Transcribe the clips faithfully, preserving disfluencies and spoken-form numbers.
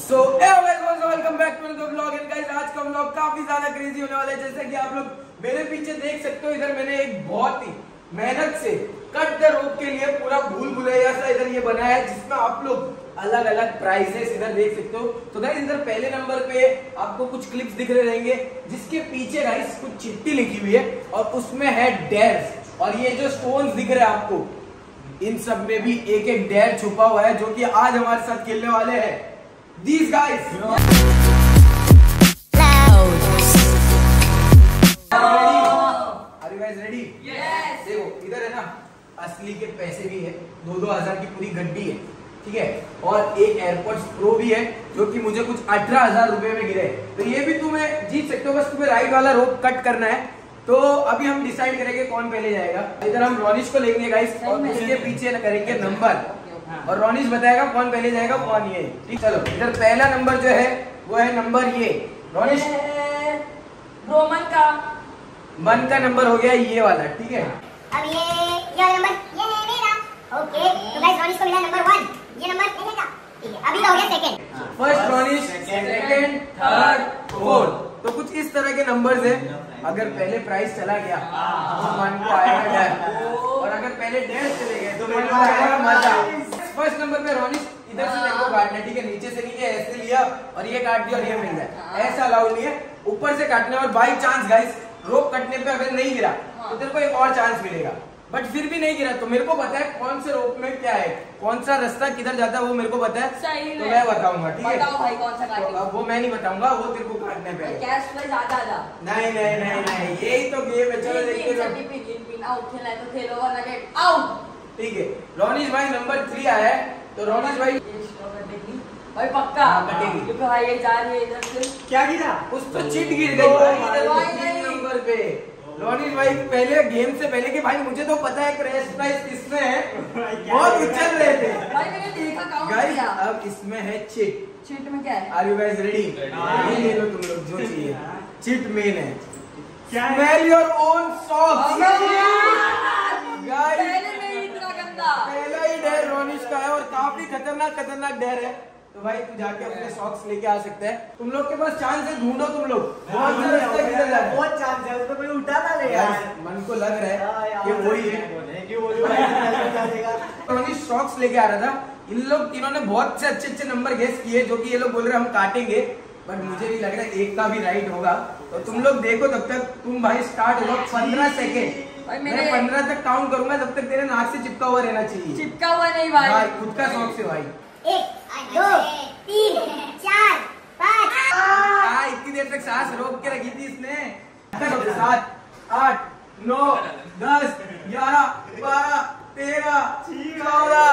So welcome back to the vlog and guys, आज का vlog काफी ज्यादा क्रेजी होने वाला है। जैसे कि आप लोग मेरे पीछे देख सकते हो, इधर मैंने एक बहुत ही मेहनत से कट द रोप के लिए पूरा भूल भुलैया सा इधर ये बनाया है, जिसमें आप लोग अलग अलग प्राइजेस इधर देख सकते हो। तो गाइस इधर पहले नंबर पे आपको कुछ क्लिप्स दिख रहे रहेंगे, जिसके पीछे गाइस कुछ चिट्ठी लिखी हुई है और उसमें है डेयर्स। और ये जो स्टोन्स दिख रहे हैं आपको, इन सब में भी एक एक डेयर छुपा हुआ है, जो कि आज हमारे साथ खेलने वाले हैं these guys। Are you guys ready? Yes. देखो इधर है ना, असली के पैसे भी है, दो दो हजार की पूरी गड्डी है, ठीक है। और एक एयरपोर्ट्स प्रो भी है, जो कि मुझे कुछ अठारह हजार रुपए में गिरे। तो ये भी तुम्हें जीत सकते हो, बस तुम्हें राइट वाला रोप कट करना है। तो अभी हम डिसाइड करेंगे कौन पहले जाएगा। इधर हम रोनिश को लेंगे गाइस, और उसके पीछे करेंगे नंबर, और रोनिश बताएगा कौन पहले जाएगा कौन ये। ठीक, चलो इधर पहला नंबर जो है वो है नंबर ये रोनिश। रोमन का मन का नंबर हो गया ये वाला, ठीक है। अब ये ये वाला नंबर ये है मेरा। ओके, तो गाइस रोनिश को मिला नंबर वन, ये नंबर ये लेगा, ठीक है। अभी तो हो गया second, first Ronish, second, third, fourth. तो कुछ इस तरह के नंबर्स हैं। अगर पहले प्राइस चला गया तो मन को आएगा डर, और अगर पहले डेढ़ चले गए तो मन को आएगा मजा। फर्स्ट नंबर पे रोनिश, इधर से देखो काटना, ठीक है। नीचे से नीचे ऐसे लिया और ये काट दिया और ये मिल जाए, ऐसा अलाउड नहीं है। ऊपर से काटने और बाई चांस गाइस रोप कटने पे अगर नहीं गिरा तो तेरे को एक और चांस मिलेगा, बट फिर भी नहीं गिरा तो मेरे को पता है कौन से रोप में क्या है, कौन सा रास्ता किधर जाता है, वो मेरे को पता है। सही तो मैं बताऊंगा, ठीक है। बताओ भाई कौन सा काटेंगे। तो अब वो मैं नहीं बताऊंगा, वो तेरे को काटने पे। कैश प्राइस आधा आधा। नहीं नहीं नहीं नहीं, यही तो गेम है। चलो देखते हैं। आउट खेलना है तो खेलो, वरना गेट आउट। ठीक है, रोनिश भाई नंबर थ्री आया है, तो रोनिश भाई भाई पक्का कटेगी, क्योंकि भाई ये जा रही है इधर से। क्या गिरा? उस तो चिट गिर गई भाई तीन नंबर पे। रोनिश भाई पहले गेम से पहले कि भाई मुझे तो पता है क्रैश प्राइस किसमें है, बहुत उछल रहे थे भाई, मैंने देखा काउंट गाइस। किया। अब इसमें है चिट। चिट में क्या है? Are you guys ready? ये ले लो तुम लोग जो चाहिए। चिट मेन है, क्या है? Smell your own socks guys. पहले में ही इतना गंदा। पहला ही डेयर रोनिश का है और काफी खतरनाक खतरनाक डेयर है। तो भाई तू जाके अपने सॉक्स लेके आ सकता है। तुम लोग के पास चांस है, ढूंढो तुम लोग बहुत सा रास्ता किधर जा रहा है। बहुत चांस है, उसमें कोई उठा ना ले यार। मन को लग रहा है कि वही है कि वो जो भाई रोनिश सॉक्स लेके आ रहा था। इन लोग तीनों ने बहुत से अच्छे अच्छे नंबर गेस किए, जो कि ये लोग बोल रहे हैं हम काटेंगे, बट मुझे भी लग रहा है एक का भी राइट होगा। तो तुम लोग देखो, तब तक तुम भाई स्टार्ट होगा पंद्रह सेकेंड। मैं पंद्रह तक काउंट करूंगा, तब तक तेरे नाक से चिपका हुआ रहना चाहिए। चिपका हुआ नहीं भाई, भाई खुद का शौक से भाई। एक दो तीन चार पाँच। आ, इतनी देर तक सांस रोक के रखी थी इसने। सात आठ नौ दस ग्यारह बारह तेरह चौदह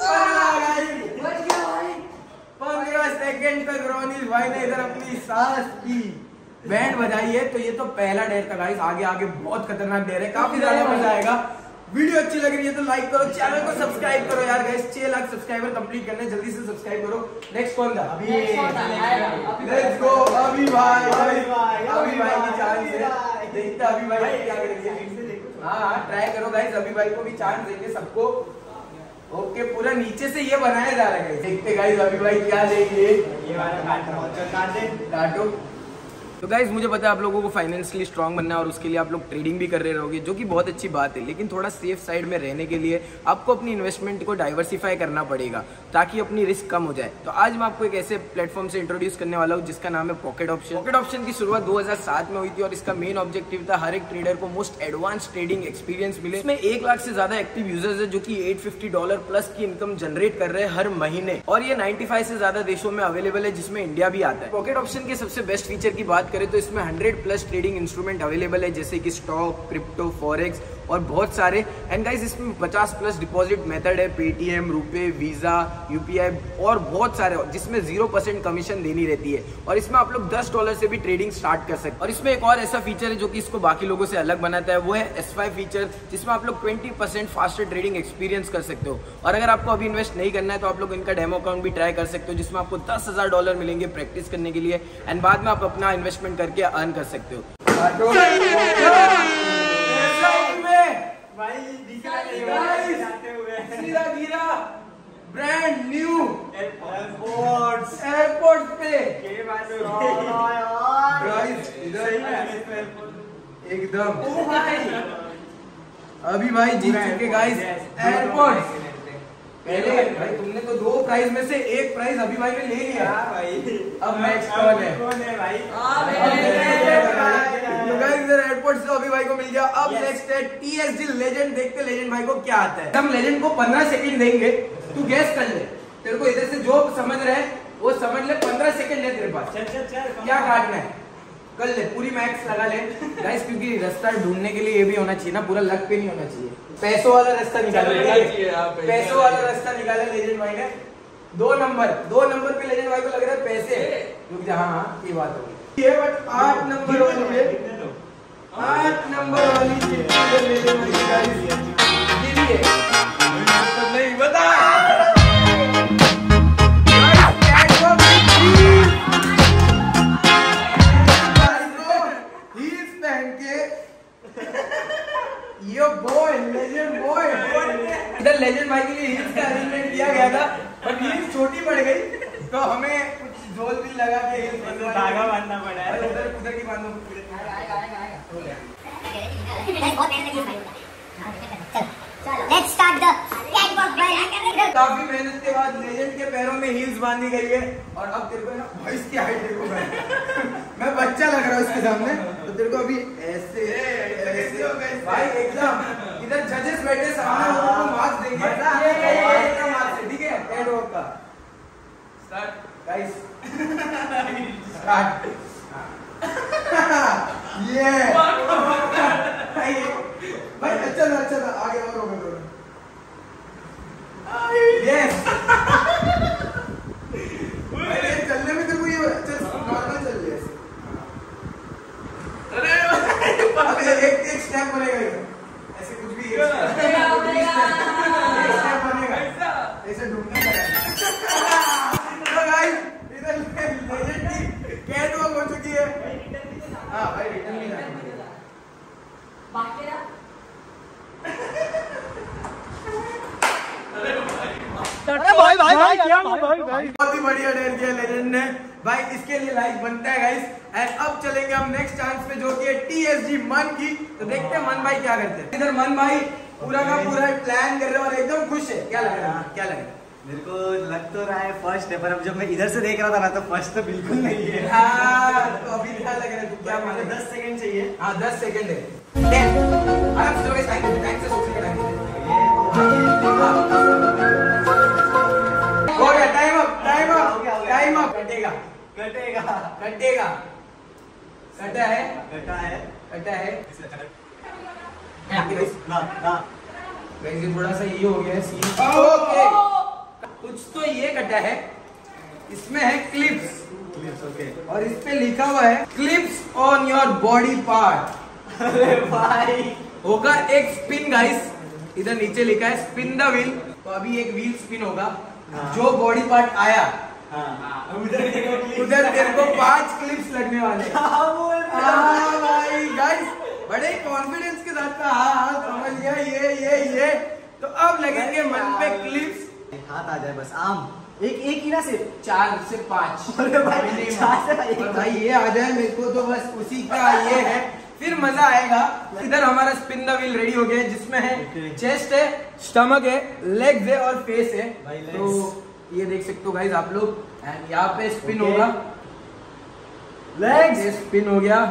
पंद्रह सेकेंड तक रोनिश भाई ने इधर अपनी सांस की बैंड बजाई है। तो ये तो पहला डेयर था गाइस, आगे आगे बहुत खतरनाक डेयर है, काफी ज्यादा मजा आएगा। वीडियो अच्छी लग रही है तो लाइक करो, चैनल को सब्सक्राइब करो यार गाइस। छह लाख सब्सक्राइबर कंप्लीट करने, जल्दी से सब्सक्राइब करो। नेक्स्ट कौन था? अभी लेट्स गो अभी भाई, अभी भाई अभी भाई की चांस है, देखते अभी भाई क्या करेंगे। हाँ हाँ ट्राई करो गाइस, अभी भाई को भी चांस देंगे सबको। ओके, पूरा नीचे से ये बनाया जा रहा है, देखते गाइस अभी भाई क्या लेंगे। ये वाला काट दे, काटो। तो गाइज मुझे पता है आप लोगों को फाइनेंशियली स्ट्रांग बनना है, और उसके लिए आप लोग ट्रेडिंग भी कर रहे रहोगे, जो कि बहुत अच्छी बात है। लेकिन थोड़ा सेफ साइड में रहने के लिए आपको अपनी इन्वेस्टमेंट को डाइवर्सिफाई करना पड़ेगा, ताकि अपनी रिस्क कम हो जाए। तो आज मैं आपको एक ऐसे प्लेटफॉर्म से इंट्रोड्यूस करने वाला हूँ जिसका नाम है पॉकेट ऑप्शन। पॉकेट ऑप्शन की शुरुआत दो हज़ार सात में हुई थी, और इसका मेन ऑब्जेक्टिव था हर एक ट्रेडर को मोस्ट एडवांस ट्रेडिंग एक्सपीरियंस मिले। इसमें एक लाख से ज्यादा एक्टिव यूजर्स है, जो कि आठ सौ पचास डॉलर प्लस की इनकम जनरेट कर रहे हैं हर महीने, और ये पचानवे से ज्यादा देशों में अवेलेबल है, जिसमें इंडिया भी आता है। पॉकेट ऑप्शन के सबसे बेस्ट फीचर की बात करें तो इसमें hundred plus trading instrument available है, जैसे कि स्टॉक, क्रिप्टो, फॉरेक्स और बहुत सारे। एंड गाइस इसमें पचास प्लस डिपॉजिट मेथड है, पेटीएम, रुपे, वीजा, यूपीआई और बहुत सारे, जिसमें जीरो परसेंट कमीशन देनी रहती है। और इसमें आप लोग दस डॉलर से भी ट्रेडिंग स्टार्ट कर सकते हैं। और इसमें एक और ऐसा फीचर है जो कि इसको बाकी लोगों से अलग बनाता है, वो है एस फाइव फीचर, जिसमें आप लोग बीस परसेंट फास्टर ट्रेडिंग एक्सपीरियंस कर सकते हो। और अगर आपको अभी इन्वेस्ट नहीं करना है तो आप लोग इनका डेमो अकाउंट भी ट्राई कर सकते हो, जिसमें आपको दस हजार डॉलर मिलेंगे प्रैक्टिस करने के लिए, एंड बाद में आप अपना इन्वेस्टमेंट करके अर्न कर सकते हो। भाई दिख रहा है जाते हुए सीधा गिरा। ब्रांड न्यू एयरपोर्ट्स एयरपोर्ट्स ये बात हो गाइस सही है एकदम अभी भाई जीत चुके गाइस एयरपोर्ट। पहले भाई तुमने तो दो प्राइज में से एक प्राइज अभी भाई ने ले लिया भाई। अब नेक्स्ट कौन है? कौन है भाई? तो गाइस इधर एयरपोर्ट से अभी भाई को मिल गया। अब नेक्स्ट है टीएसजी लेजेंड। देखते लेजेंड भाई को क्या आता है। हम लेजेंड को पंद्रह सेकंड देंगे, तू गैस कर ले। तेरे को इधर से जो समझ रहा है वो समझ ले। पंद्रह सेकंड है तेरे पास। चल चल चल क्या काटना है कर ले, पूरी मैक्स लगा ले गाइस, क्योंकि रास्ता ढूंढने के लिए ये भी होना चाहिए ना, पूरा लक पे नहीं होना चाहिए। पैसों वाला रास्ता निकाले, पैसों वाला रास्ता निकाले लेजेंड भाई ने। दो नंबर दो नंबर पे लेजेंड भाई को लग रहा है पैसे। रुक जा, हाँ हाँ ये बात होगी ये, बट आठ नंबर वाली है, आठ नंबर वाली लेजेंड भाई की गाइस लिए नहीं बता यो बॉय लेजेंड बॉय। इधर लेजेंड भाई के लिए हील्स का अरेंजमेंट किया गया था, बट हील्स छोटी पड़ गई तो हमें कुछ झोल भी लगा के हील्स धागा बांधना पड़ा है। उधर उधर की बांधो। Let's start the catwalk ride. काफी मेहनत के बाद लेजेंड के पैरों में हील्स बांधी गई है और अब तेरे को ना भाई इसकी हाइट देखो मैं मैं बच्चा लग रहा हूँ इसके सामने। तो तेरे को अभी ऐसे ऐसे भाई एकदम इधर जजेस बैठे सामने, लोगों को मार्क्स देंगे। कितना मार्क्स है? ठीक है कैटवॉक का स्टार्ट गाइस स्टार्ट। ये भाई अच्छा था अच्छा था, आगे और होगा थोड़ा। यस चलने में तेरे को ये नॉर्मल चल रही है। अरे एक एक स्टेप बनेगा ऐसे, कुछ भी एक स्टेप बनेगा ऐसे ढूंढना पड़ेगा। तो गाइस इधर लेजेंड की कैटवॉक हो चुकी है। हाँ भाई रिटर्न भी जाना पड़ेगा। बाकी ना अरे भाई भाई भाई क्या भाई भाई बहुत ही बढ़िया डेयर किया लेजेंड ने भाई, इसके लिए लाइक बनता है गाइस। एंड अब चलेंगे हम नेक्स्ट चांस पे जो कि है टीएसजी मन की। तो देखते हैं मन भाई क्या करते हैं। इधर मन भाई पूरा का पूरा प्लान कर रहे हैं और एकदम खुश है। क्या लग रहा है क्या लग रहा है? मेरे को लग तो रहा है फर्स्ट है, पर अब जब मैं इधर से देख रहा था ना तो फर्स्ट तो बिल्कुल नहीं है। हाँ, तो अभी क्या लग रहा है? तू क्या माने? दस सेकंड चाहिए। हाँ दस सेकंड है। टेन आराम से गाइस, टाइम टाइम से सोचने का टाइम हो गया। Time up time up time up. कटेगा कटेगा कटेगा कटा है कटा है कटा है। ना ना वैसे थोड़ा सा ये हो गया है सीन। ओके कुछ तो ये कटा है, इसमें है क्लिप्स क्लिप्स। ओके और इस पे लिखा हुआ है clips on your body part. अरे भाई होगा एक स्पिन गाइस, इधर नीचे लिखा है स्पिन द व्हील। तो अभी एक व्हील स्पिन होगा, जो बॉडी पार्ट आया हाँ उधर उधर तेरे को पांच क्लिप्स लगने वाले। हाँ भाई गाइस बड़े कॉन्फिडेंस के साथ का हाँ हाँ समझ गया ये ये ये। तो अब लगेंगे मन पे क्लिप्स। हाथ आ जाए बस। आम एक एक ही ना सिर्फ चार से पांच। अरे भाई, नहीं, चार से एक। और भाई ये आ जाए मेरे को तो बस उसी का ये है, फिर मजा आएगा। इधर हमारा स्पिन द व्हील रेडी हो गया है, जिसमें है Okay. चेस्ट है, स्टमक है, लेग्स है और फेस है। भाई, तो legs. ये देख सकते हो गाइस आप लोग। एंड यहाँ पे स्पिन Okay. होगा, लेग्स। ये स्पिन हो गया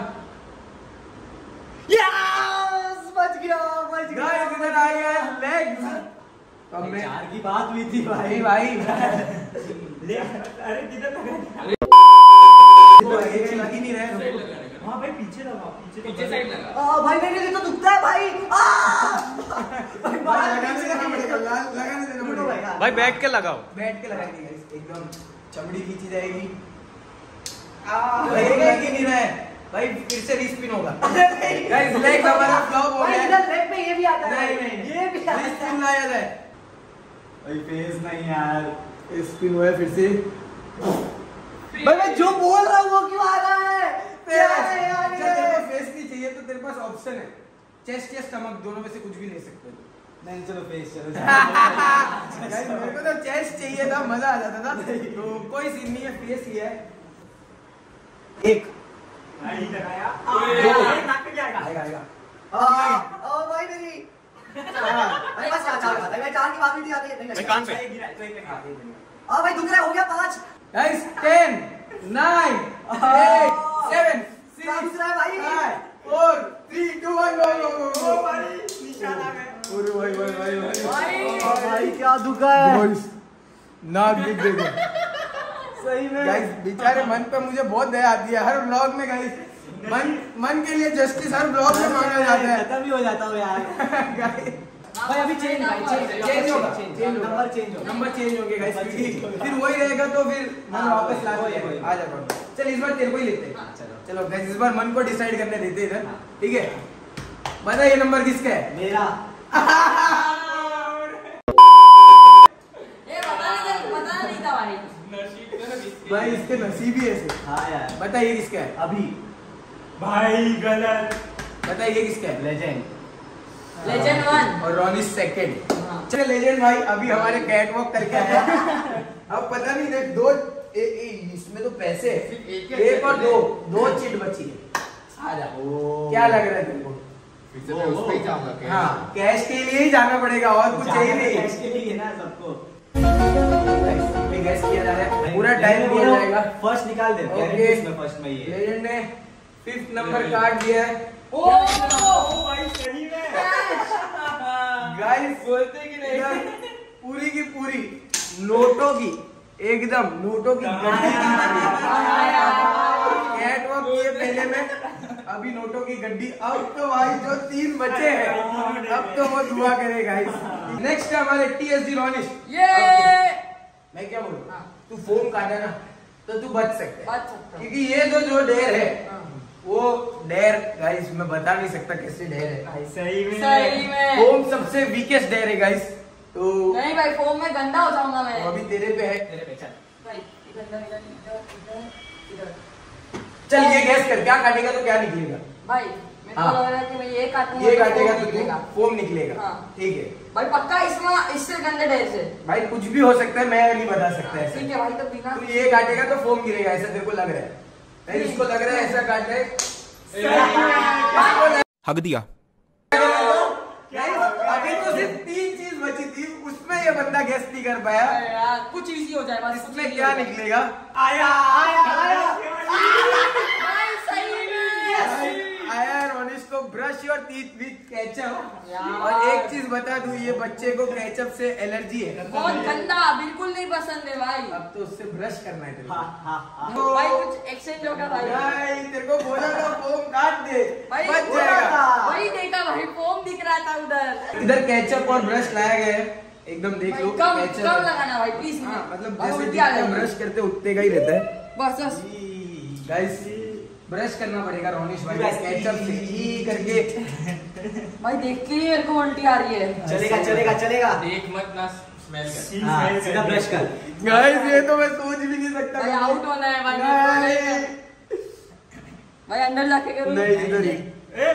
यस बच गया बच गया। गाइस। इधर आ गया लेग्स। तो अब मैं चार की बात हुई थी भाई भाई ले अरे किधर लगा? तो ये लग ही नहीं रहा है। हाँ भाई पीछे लगा पीछे पीछे साइड लगा। आ भाई मेरे लिए तो दुखता है भाई। आ भाई भाई लगाने देना पड़ेगा, ला- लगाने देना दोनों पड़ेगा। भाई भाई बैठ के लगाओ। बैठ के लगाएंगे गाइस, एकदम चमड़ी खींची जाएगी। भाई ये लग ही नहीं रहा है भाई, फिर से रीस्पिन होगा गाइस। लेग हमारा फ्लॉप हो भाई गया इधर लेग पे ये भी आता है। नहीं नहीं ये भी आता रीस्पिन है लाया जाए। भाई फेस नहीं यार। स्पिन हुआ है फिर से। भाई मैं जो बोल रहा हूँ वो क्यों आ रहा है? क्या है यार अच्छा, तेरे ये? को फेस नहीं चाहिए तो तेरे पास ऑप्शन है, चेस्ट या स्टमक, दोनों में से कुछ भी ले सकते हो। नहीं चलो फेस चलो। गाइस मेरे को तो चेस्ट चाहिए था, मजा आ जाता था। तो कोई सीन नहीं है, फेस ही है। एक आएगा आएगा ओ भाई मेरी अरे बस चार चार बात है चार की बात भी नहीं आती है नहीं कान पे आ भाई दुख रहा है हो गया पांच guys ten nine eight seven six है भाई four three two one go go go भाई निशान आ गए अरे भाई भाई भाई भाई भाई क्या दुखा है गाइस नाक दिख देखो सही में गाइस बेचारे मन पे मुझे बहुत दया आती है हर व्लॉग में गाइस मन मन के लिए जस्टिस हर ब्लॉग में मांगा जाता है खत्म भी हो जाता हूँ यार भाई अभी चेंज भाई चेंज चेंज होगा चेंज चेंज होगा नंबर चेंज होगा नंबर चेंज होंगे गाइस क्योंकि फिर वही रहेगा तो फिर मन वापस ला के आ जाएगा चल इस बार तेरे को ही लेते हैं चलो चलो गाइस इस बार मन को डिसाइड करने देते हैं इधर ठीक है बता ये नंबर किसका है मेरा ये पता नहीं पता नहीं था भाई भाई इसके नसीब ही ऐसे हाँ यार बताइए किसका है अभी भाई गलत बताइए किसका है लेजेंड लेजेंड वन और रॉनिस सेकंड हाँ। चलो लेजेंड भाई अभी हमारे कैट वॉक करके आया अब पता नहीं देख दो ए, ए, इसमें तो पैसे है एक एक और दो दो चिट बची है आ जा क्या लग रहा है तुमको फिर से मैं उस पे ही जाऊंगा हाँ कैश के लिए ही जाना पड़ेगा और कुछ चाहिए नहीं कैश के लिए ना सबको गैस किया जा रहा है पूरा टाइम दिया जाएगा फर्स्ट निकाल दे ओके इसमें फर्स्ट में ये लेजेंड ने फिफ्थ नंबर काट दिया है ओ भाई सही में गाइस बोलते कि नहीं पूरी की पूरी नोटों की एकदम नोटों की गड्डी कैट वॉक किए पहले में अभी नोटों की गड्डी अब तो भाई जो तीन बचे हैं अब तो वो दुआ करे गाइस नेक्स्ट है हमारे टीएसडी रॉनिश ये मैं क्या बोलूं तू फोम काटा ना तो तू बच सकता है बच सकता हूं। क्योंकि ये जो जो डेर है हाँ। वो डेर गाइस मैं बता नहीं सकता कैसे डेर है भाई सही में सही में फोम सबसे वीकेस्ट डेर है गाइस तो नहीं भाई फोम में गंदा हो जाऊंगा मैं वो अभी तेरे पे है तेरे पे चल भाई इधर इधर इधर इधर इधर चल ये गैस कर क्या काटेगा तो क्या निकलेगा भाई मेरे को हाँ। लग रहा है कि मैं ये काटूंगा ये तो काटेगा फोम तो तू निकलेगा। फोम निकलेगा हाँ। ठीक है भाई पक्का इसमें इससे गंदे डेर से भाई कुछ भी हो सकता है मैं नहीं बता सकता ऐसा ठीक है भाई तो बिना तू ये काटेगा तो फोम गिरेगा ऐसा तेरे को लग रहा है नहीं इसको लग रहा है ऐसा काट रहा है इसको लग- हक दिया Guys, अभी तो सिर्फ तीन चीज बची थी उसमें ये बंदा गैस नहीं कर पाया अरे यार कुछ इजी हो जाए बस इसमें क्या निकलेगा आया आया आया भाई सही में आया रोनिश को ब्रश और टीथ विद केचप यार। और एक चीज बता दूं ये बच्चे को केचप से एलर्जी है बहुत गंदा बिल्कुल नहीं पसंद है भाई अब तो उससे ब्रश करना है तेरे को। हाँ हाँ हाँ भाई कुछ एक्सचेंज होगा भाई भाई तेरे को बोला था फोम काट दे भाई बच बोला जाएगा वही देखा भाई फोम दिख रहा था उधर इधर केचप और ब्रश लाया गया है एकदम देख भाई लो कम केचप कम लगाना भाई प्लीज हाँ मतलब जैसे जितना ब्रश करते उतने का ही रहता है बस बस गाइस ब्रश करना पड़ेगा रोनिश भाई केचप से ई करके भाई देख के ही मेरे को उल्टी आ रही है चलेगा चलेगा चलेगा देख मत ना स्मेल कर हाँ सीधा ब्रश कर गाइस ये तो मैं सोच भी नहीं सकता भाई आउट होना है भाई नहीं भाई अंदर जाके करूँ नहीं इधर ही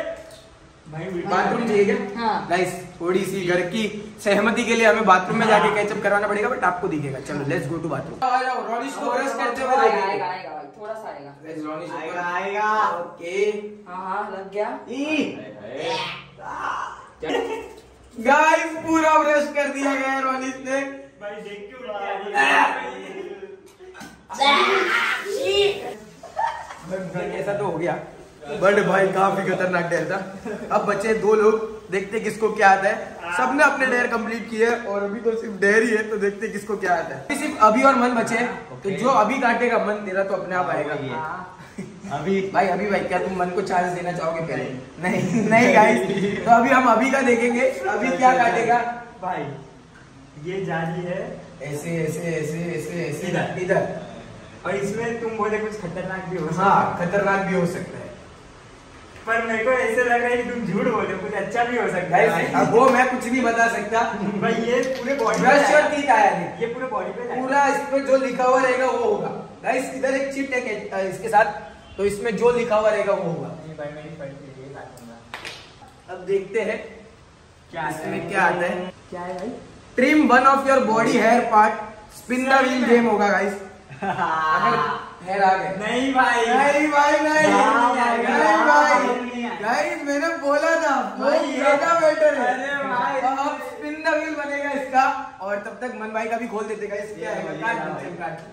भाई बाथरूम चाहिए क्या हाँ। गाइस थोड़ी सी घर की सहमति के लिए हमें बाथरूम में जाके कैचअप करवाना पड़ेगा बट आपको दिखेगा चलो लेट्स गो टू बाथरूम आ जाओ रोनिश को ब्रश करते हुए आएगा देखेंगे आएगा आएगा भाई थोड़ा सा आएगा गाइस रोनिश आएगा आएगा ओके हाँ हाँ लग गया ई गाइस पूरा ब्रश कर दिया गया है रोनिश ने भाई देख के उल्टी आ रही है ऐसा तो हो गया बट भाई काफी खतरनाक डेयर था अब बचे दो लोग देखते किसको क्या आता है सबने अपने डेयर कंप्लीट किए और अभी तो सिर्फ डेयर ही है तो देखते किसको क्या आता है सिर्फ अभी और मन बचे तो जो अभी काटेगा मन तेरा तो अपने आप आएगा अभी भाई अभी भाई क्या तुम मन को चांस देना चाहोगे पहले नहीं नहीं गाइस तो अभी हम अभी का देखेंगे अभी क्या काटेगा भाई ये जाली है ऐसे ऐसे ऐसे ऐसे ऐसे इधर। इधर और इसमें तुम बोले कुछ खतरनाक भी हो सकता हाँ है खतरनाक भी हो सकता है पर मेरे को ऐसे लग रहा है कि तुम झूठ बोले कुछ अच्छा भी हो सकता गाइस है अब वो मैं कुछ नहीं बता सकता भाई ये पूरे बॉडी ब्रश और टीथ आया नहीं ये पूरे बॉडी पे है। पूरा इसमें जो लिखा हुआ रहेगा वो होगा गाइस इधर एक चिट है के- इसके साथ तो इसमें जो लिखा हुआ रहेगा वो होगा नहीं भाई मैं इस फाइल के लिए काटूंगा अब देखते हैं क्या इसमें क्या आता है क्या है भाई trim one of your body hair part spin the wheel game होगा गाइस अगर हेयर आ गए। नहीं भाई नहीं भाई नहीं हाँ, नहीं हाँ, भाई नहीं है। गाइस मैंने बोला था वो भाई, ये- ज्यादा बेटर है। अरे भाई। तो अब स्पिन द व्हील बनेगा इसका और तब तक मन भाई का भी खोल देते गाइस। क्या ये- है ये काट ना दीजिए, भाई। काट।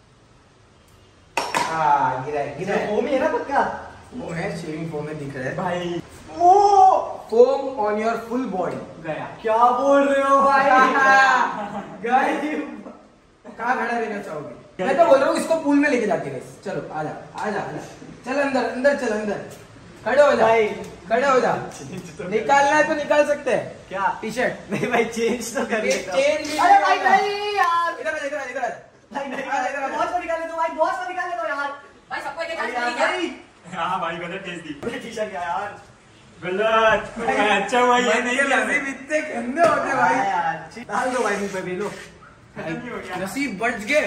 हाँ गिरा है गिरा है। फोम ही है ना पक्का? वो है शेविंग फोम में दिख रहा है। भाई वो foam on your full body. गया। क्या बोल रहे हो भाई? गाइस कहाँ खड़ा रहना चाहोगे? मैं तो बोल रहा हूँ इसको पूल में लेके जाके गाइस। चलो आजा आजा आजा चल अंदर अंदर चल अंदर खड़े हो जा भाई। खड़े हो जा। निकालना है तो निकाल सकते हैं। क्या? टी शर्ट नहीं भाई चेंज तो कर लेता हूँ। चेंज भी अरे भाई निकालना। नहीं यार। इधर आ, इधर आ, इधर आ। भाई नहीं हाँ, इधर आ। बॉस को निकालने दो भाई, बॉस को निकालने दो यार। भाई सबको एक अरे एक यार क्या? भाई हाँ भाई गलत टेस्ट दी। टी-शर्ट क्या यार? गलत। अच्छा हुआ ये नहीं ये किया नसीब इतने गंदे होते हाँ भाई। यार डाल दो भाई मुंह पे भी लो। खत्म ही हो गया। नसीब बच गए।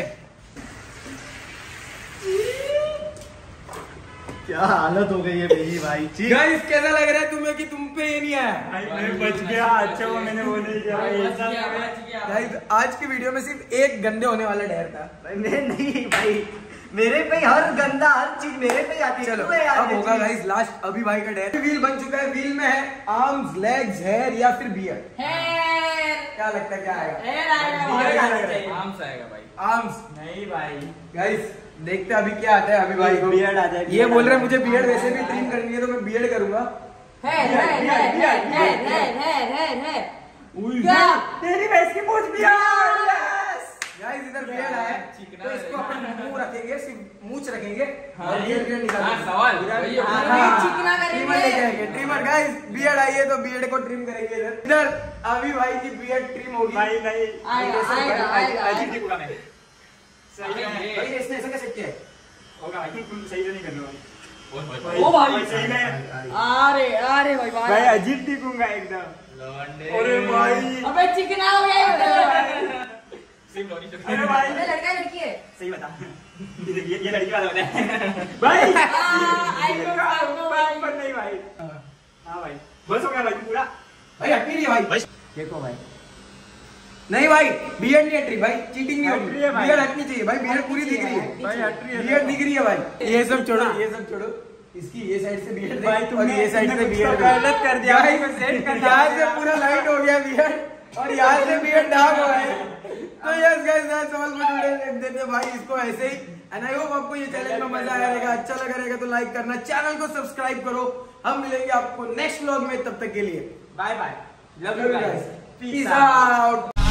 क्या हालत हो गई है मेरी भाई जी। गाइस कैसा लग रहा है तुम्हें कि तुम पे ये नहीं आया? भाई मैं बच गया। अच्छा हुआ मैंने वो नहीं किया भाई। बच गया, बच गया। गाइस आज की वीडियो में सिर्फ एक गंदे होने वाला डर था। भाई मैं नहीं भाई, मेरे पे हर गंदा हर चीज मेरे पे आती है। चलो क्यों है यार अब ये होगा चीज? गाइस लास्ट अभी भाई का डर। व्हील बन चुका है। व्हील में है आर्म्स लेग्स हेयर या फिर बियर्ड। हेयर क्या लगता है क्या आएगा? हेयर आएगा Beard भाई। आएगा चाहिए। आर्म्स आएगा भाई। आर्म्स नहीं भाई। गाइस देखते हैं अभी क्या आता है अभी भाई को। Beard आ जाए, ये beard बोल आ रहे हैं जाए। मुझे बियर्ड वैसे भी ट्रिम करनी है तो मैं बियर्ड करूंगा। Hair hair hair hair hair hair hair hair क्या? तेरी भैंस की पूछ भी आ। गाइस इधर बियर्ड आया चिकना तो इसको रहेगा। अपन मुंह रखेंगे सिर्फ मूंछ रखेंगे हाँ, और बियर्ड बियर्ड निकाल हाँ, सवाल वही है। हाँ, चिकना ट्रिमर लेके करेंगे। आएंगे ट्रिमर। गाइस बियर्ड आई है तो बियर्ड को ट्रिम करेंगे इधर। इधर अभी भाई की बियर्ड ट्रिम होगी। भाई नहीं। आएगा आएगा आएगा अजीब आएगा। दिखूंगा मैं। सही है। भाई इसने ऐसा कैसे किया है? होगा भाई तुम सही से नहीं करना भाई। ओ भाई। सही में। अरे अरे भाई भाई भाई अजीब दिखूंगा एकदम। लौंडे। अरे भाई। अबे चिकना हो गया ये। सिर्फ लौंडी से- अरे भाई। अबे लड़का है लड़की है? सही बता। ये ये ये लड़की वाला होता है। भाई। हाँ, I know, I know, बात पर नहीं भाई। हाँ भाई। बस हो गया भाई पूरा। भाई हट नहीं रही भाई। देखो भाई नहीं भाई बियर्ड नहीं हट रही भाई। चीटिंग नहीं हट होगी। रही है भाई। बियर्ड हटनी चाहिए भाई। बियर्ड पूरी दिख रही है भाई हट रही है। बियर्ड दिख रही है भाई। ये सब छोड़ो ये सब छोड़ो। इसकी ये साइड से बियर्ड भाई और तुमने ये साइड से तुमने बियर्ड कुछ तो गलत कर दिया। गाइस, भाई सेट कर यहाँ से पूरा लाइट हो गया बियर्ड और यहाँ से बियर्ड डार्क हो है। तो yes guys that's all for today. देते भाई इसको ऐसे ही। एंड आई होप आपको ये चैलेंज में मजा आया रहेगा। अच्छा लगा रहेगा तो लाइक करना, चैनल को सब्सक्राइब करो। हम मिलेंगे आपको नेक्स्ट व्लॉग में। तब तक के लिए bye bye. Love you guys. Peace out.